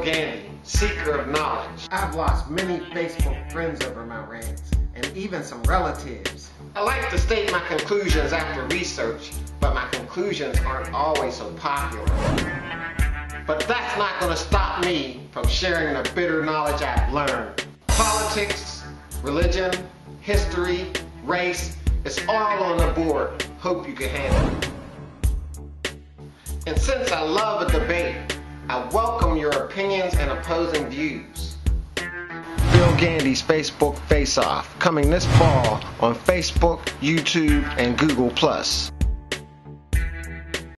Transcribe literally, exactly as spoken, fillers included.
Gandy, seeker of knowledge. I've lost many Facebook friends over my rants, and even some relatives. I like to state my conclusions after research, but my conclusions aren't always so popular. But that's not going to stop me from sharing the bitter knowledge I've learned. Politics, religion, history, race, it's all on the board. Hope you can handle it. And since I love a debate, I welcome your opinions and opposing views. Bill Gandy's Facebook Face-Off, coming this fall on Facebook, YouTube, and Google plus.